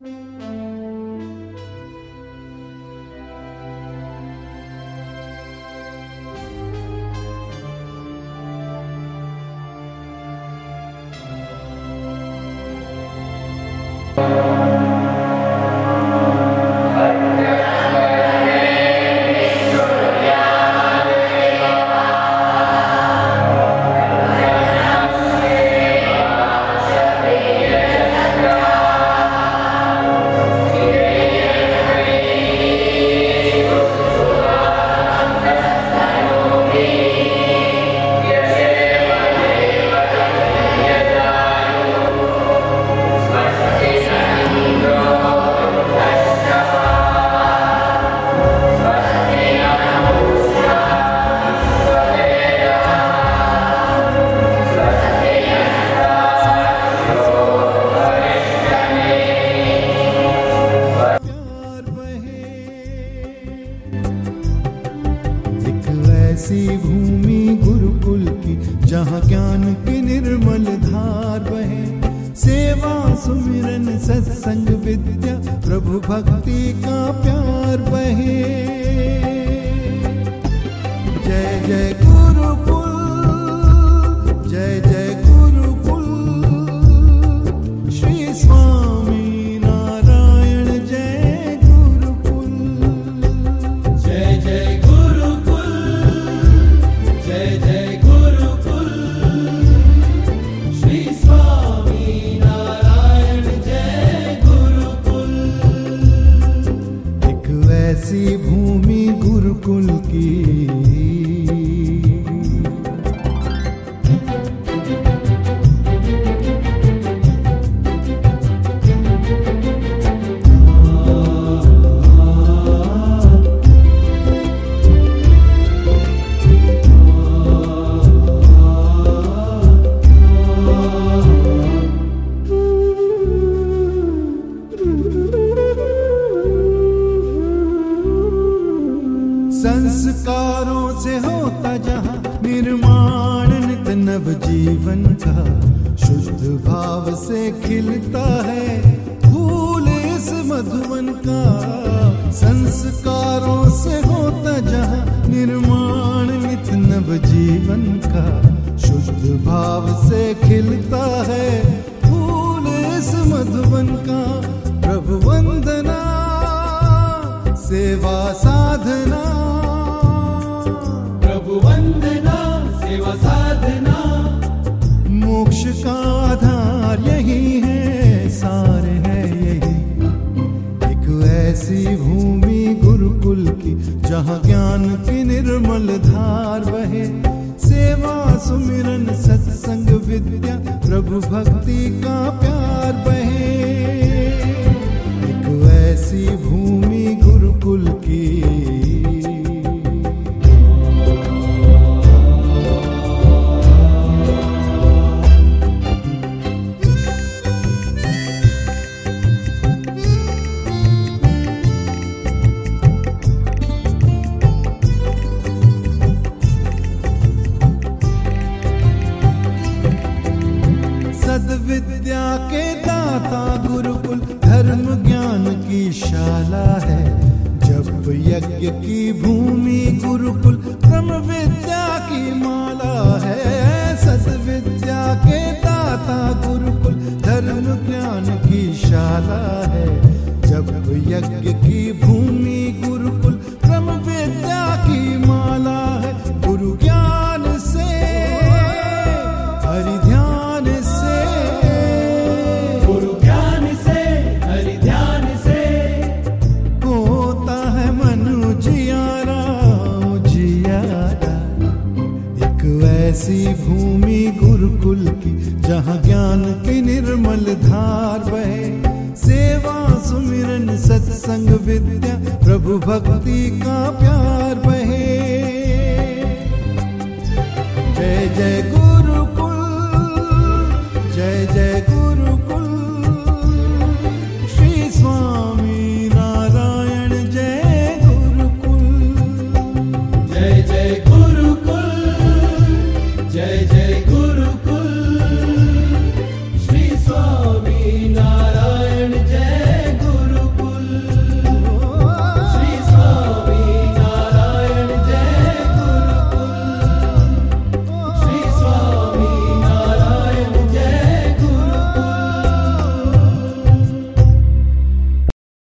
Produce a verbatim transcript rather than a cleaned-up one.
ऐसी भूमि गुरुकुल की जहाँ ज्ञान की निर्मल धार बहे, सेवा सुमिरन सत्संग विद्या प्रभु भक्ति का प्यार बहे। जय जय गुरुकुल, जय जय गुरुकुल, श्री स्वामी नारायण जय गुरुकुल। जय जय गुरुकुल, जय जय गुरुकुल, श्री स्वामी नारायण जय गुरुकुल। एक ऐसी भूमि गुरुकुल की संस्कारों से होता जहाँ निर्माण नित नव जीवन का, शुद्ध भाव से खिलता है फूल इस मधुवन का। संस्कारों से होता जहाँ निर्माण नित नव जीवन का, शुद्ध भाव से खिलता है फूल इस मधुवन का। प्रभु वंदना सेवा साधना, प्रभु वंदना सेवा साधना, मोक्ष का आधार यही है, सार है यही। एक ऐसी भूमि गुरुकुल की जहाँ ज्ञान की निर्मल धार बहे, सेवा सुमिरन सत्संग विद्या प्रभु भक्ति का प्यार बहे। एक ऐसी भूमि गुरुकुल की सद्विद्या के दाता गुरुकुल धर्म ज्ञान की शाला है। जप यज्ञ की भूमि गुरुकुल ब्रह्म विद्या की माला है। सद्विद्या के दाता गुरुकुल धर्म ज्ञान की शाला है। जप यज्ञ की भूमि गुरुकुल ब्रह्म विद्या की माला है। गुरु ज्ञान से हरि ध्यान से, गुरु ज्ञान से हरि ध्यान से, होता है मनु जियारा जियारा। एक ऐसी भूमि गुरुकुल की जहाँ ज्ञान की निर्मल धार बहे, सेवा सुमिरन सत्संग विद्या प्रभु भक्ति का प्यार बहे। जय जय